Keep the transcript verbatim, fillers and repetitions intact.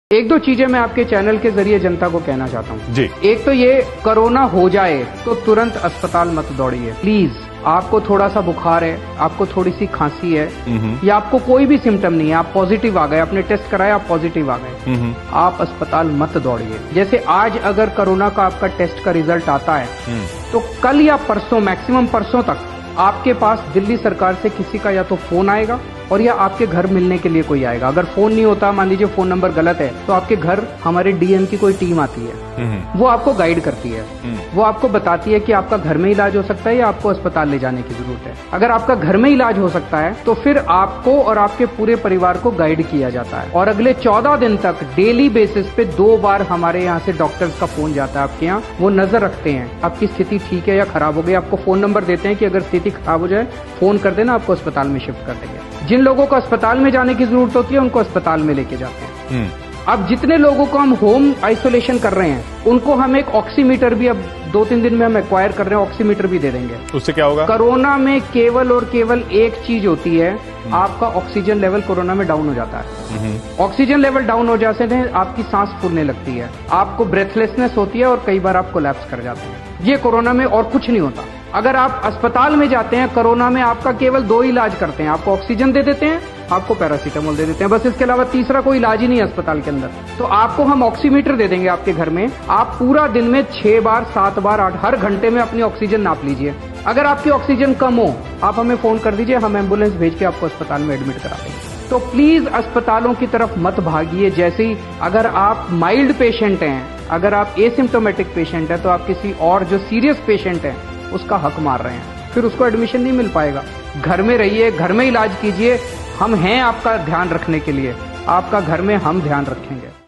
एक दो चीजें मैं आपके चैनल के जरिए जनता को कहना चाहता हूँ जी। एक तो ये कोरोना हो जाए तो तुरंत अस्पताल मत दौड़िए प्लीज। आपको थोड़ा सा बुखार है, आपको थोड़ी सी खांसी है या आपको कोई भी सिम्टम नहीं है, आप पॉजिटिव आ गए, आपने टेस्ट कराया, आप पॉजिटिव आ गए, आप अस्पताल मत दौड़िए। जैसे आज अगर कोरोना का आपका टेस्ट का रिजल्ट आता है तो कल या परसों, मैक्सिमम परसों तक आपके पास दिल्ली सरकार से किसी का या तो फोन आएगा और या आपके घर मिलने के लिए कोई आएगा। अगर फोन नहीं होता, मान लीजिए फोन नंबर गलत है, तो आपके घर हमारे डीएम की कोई टीम आती है, वो आपको गाइड करती है, वो आपको बताती है कि आपका घर में इलाज हो सकता है या आपको अस्पताल ले जाने की जरूरत है। अगर आपका घर में इलाज हो सकता है तो फिर आपको और आपके पूरे परिवार को गाइड किया जाता है और अगले चौदह दिन तक डेली बेसिस पे दो बार हमारे यहाँ से डॉक्टर्स का फोन जाता है आपके यहाँ। वो नजर रखते हैं आपकी स्थिति ठीक है या खराब हो गई, आपको फोन नंबर देते हैं कि अगर स्थिति खराब हो जाए फोन कर देना, आपको अस्पताल में शिफ्ट कर देंगे। जिन लोगों को अस्पताल में जाने की जरूरत होती है उनको अस्पताल में लेके जाते हैं। अब जितने लोगों को हम होम आइसोलेशन कर रहे हैं उनको हम एक ऑक्सीमीटर भी अब दो तीन दिन में हम एक्वायर कर रहे हैं, ऑक्सीमीटर भी दे देंगे। उससे क्या होगा? कोरोना में केवल और केवल एक चीज होती है, आपका ऑक्सीजन लेवल कोरोना में डाउन हो जाता है। ऑक्सीजन लेवल डाउन हो जाते हैं, आपकी सांस फूलने लगती है, आपको ब्रेथलेसनेस होती है और कई बार आप कोलैप्स कर जाते हैं। ये कोरोना में और कुछ नहीं होता। अगर आप अस्पताल में जाते हैं कोरोना में, आपका केवल दो इलाज करते हैं, आपको ऑक्सीजन दे देते हैं, आपको पैरासीटामोल दे देते हैं, बस। इसके अलावा तीसरा कोई इलाज ही नहीं है अस्पताल के अंदर। तो आपको हम ऑक्सीमीटर दे देंगे आपके घर में, आप पूरा दिन में छह बार, सात बार, आठ, हर घंटे में अपनी ऑक्सीजन नाप लीजिए। अगर आपकी ऑक्सीजन कम हो आप हमें फोन कर दीजिए, हम एम्बुलेंस भेज के आपको अस्पताल में एडमिट करा देंगे। तो प्लीज अस्पतालों की तरफ मत भागिए। जैसे ही अगर आप माइल्ड पेशेंट हैं, अगर आप एसिम्टोमेटिक पेशेंट है, तो आप किसी और जो सीरियस पेशेंट है उसका हक मार रहे हैं, फिर उसको एडमिशन नहीं मिल पाएगा। घर में रहिए, घर में इलाज कीजिए, हम हैं आपका ध्यान रखने के लिए, आपका घर में हम ध्यान रखेंगे।